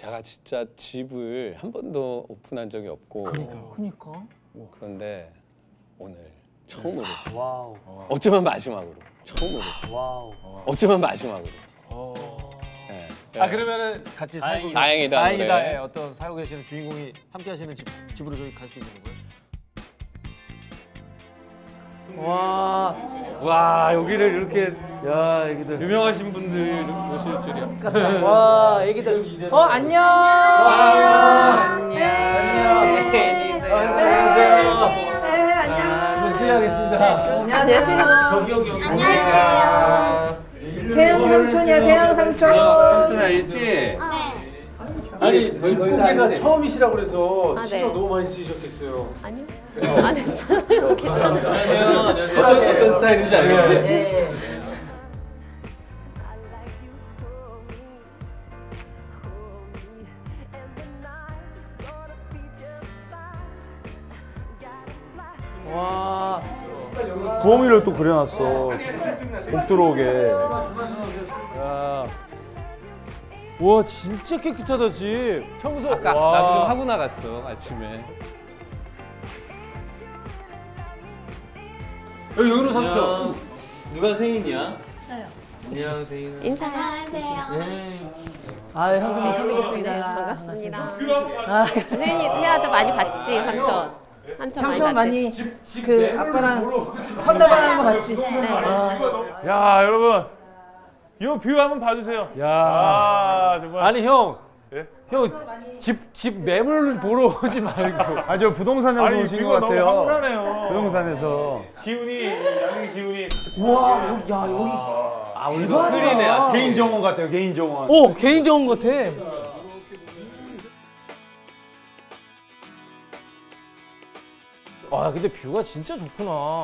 제가 진짜 집을 한 번도 오픈한 적이 없고. 그러니까. 그런데 오늘 처음으로. 와우. 어쩌면 마지막으로. 처음으로. 와우. 어쩌면 마지막으로. 네. 아 그러면은 같이 살고 다행이다. 다행이다. 노래. 예, 어떤 살고 계시는 주인공이 함께 하시는 집으로 저희 갈 수 있는 건가요? 와 여기를 이렇게 야 여기들 유명하신 분들 오실 줄이야. 와, 애기들. 안녕. 안녕. 실례하겠습니다. 안녕하세요. 안녕하세요. 세영 삼촌이야, 세영 삼촌. 삼촌 알지? 네. 아니 집 공개가 처음이시라고 그래서 아, 신경 네. 너무 많이 쓰이셨겠어요. 아니요. 안 했어요. 괜찮아요. 안녕하세요. 어떤 스타일인지 알겠지? 네. 와. 도우미를 또 그려놨어. 못 들어오게. 와 진짜 깨끗하다 집. 청소. 아까 나도 좀 하고 나갔어 아침에. 여기로 삼촌. 누가 생일이야? 저요. 안녕 생일. 인사요. 안녕하세요. 네. 아, 형수님 처음 뵙겠습니다. 네, 반갑습니다. 선생님이 태아도 많이 봤지, 삼촌. 삼촌 많이 그 아빠랑 선다방 거 봤지? 네. 야 여러분 이 뷰 한번 봐주세요. 야. 아 정말. 아니 형. 예? 형 집 매물 보러 오지 말고. 아, 저 부동산에서 아니 오신 것 뷰가 너무 같아요. 황홀하네요. 부동산에서. 기운이 양의 기운이. 우와, 야, 여기. 아 오늘도 흐리네. 아침에. 개인 정원 같아요, 개인 정원. 오, 개인 정원 같아. 아 근데 뷰가 진짜 좋구나.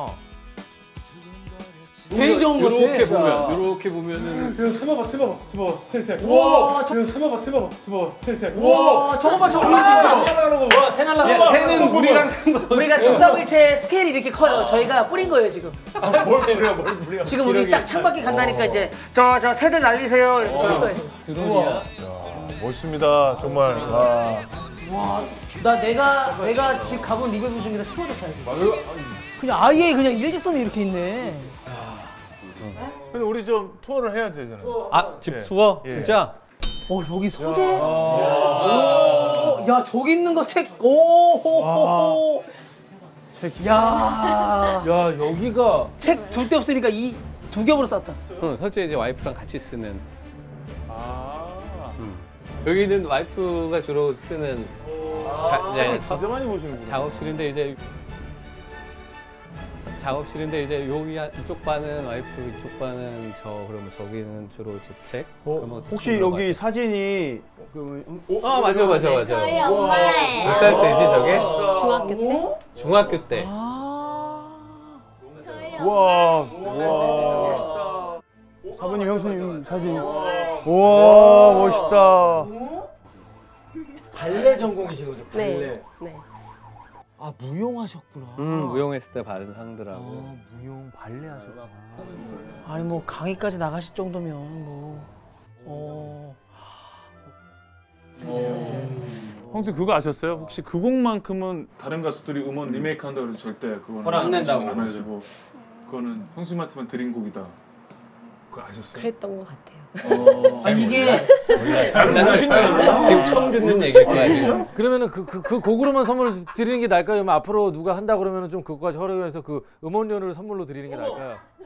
개인 정원 같아. 이렇게 보면은 야 세봐봐 세세. 우와, 야 세봐봐 세세. 와, 저거 봐, 저거 봐. 와 새날라. 새는 우리랑 우리가 등산일체 스케일이 이렇게 커요. 저희가 뿌린 거예요, 지금. 뭘 부려. 지금 우리 딱 창밖에 간다니까 이제 저 새들 날리세요. 이래서 뿌린 거예요. 드론이야. 멋있습니다 정말. 와, 내가 지금 가본 리뷰 중에서 최고 좋다. 이거. 그냥 아예 그냥 일직선이 이렇게 있네. 근데 우리 좀 투어를 해야 되잖아요. 아집 예. 투어 예. 진짜. 여기 서재. 오, 야 저기 있는 거 책. 오, 야, 야 여기가 책 줄 데 없으니까 이 두 겹으로 쌌다. 응, 설치 이제 와이프랑 같이 쓰는. 아. 여기는 와이프가 주로 쓰는 이제 진짜 많이 보시는구나. 작업실인데 이제 여기 이쪽 반은 와이프, 이쪽 반은 저. 그러면 저기는 주로 제 책. 그러면 혹시 여기 사진이 아 맞아. 저희 엄마예요. 몇 살 때지 저게? 중학교 때? 중학교 때. 저희 우와, 우와. 사부님, 형수님 사진. 우와, 멋있다. 발레 전공이신 거죠? 발레. 네. 네. 아 무용하셨구나. 무용했을 때 받은 상들하고. 무용 발레 하셨구나. 아니 뭐 강의까지 나가실 정도면 뭐. 형수 그거 아셨어요? 혹시 그 곡만큼은 다른 가수들이 음원 리메이크 한다고 해서 절대 그거는 허락 안 된다고 안 해주고 그거는 형수님한테만 드린 곡이다. 그거 아셨어요? 그랬던 것 같아요. 아니 이게 지금 처음 듣는 얘기일 거야 지금. 그러면은 그 곡으로만 선물을 드리는 게 나을까요? 아니면 앞으로 누가 한다 그러면은 좀 그거까지 허락을 해서 그 음원료를 선물로 드리는 게 나을까요?